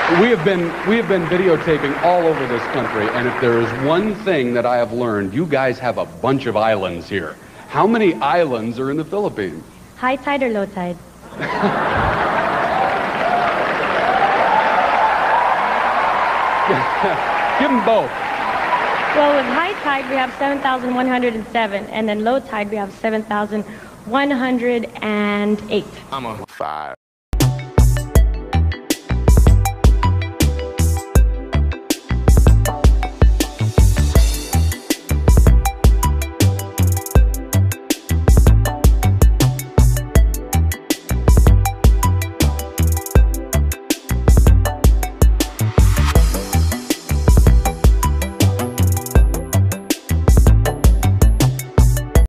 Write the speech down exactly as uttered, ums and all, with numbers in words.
We have been we have been videotaping all over this country, and if there is one thing that I have learned, you guys have a bunch of islands here. How many islands are in the Philippines? High tide or low tide? Give them both. Well, with high tide, we have seven thousand one hundred seven, and then low tide, we have seven thousand one hundred eight. I'm a five.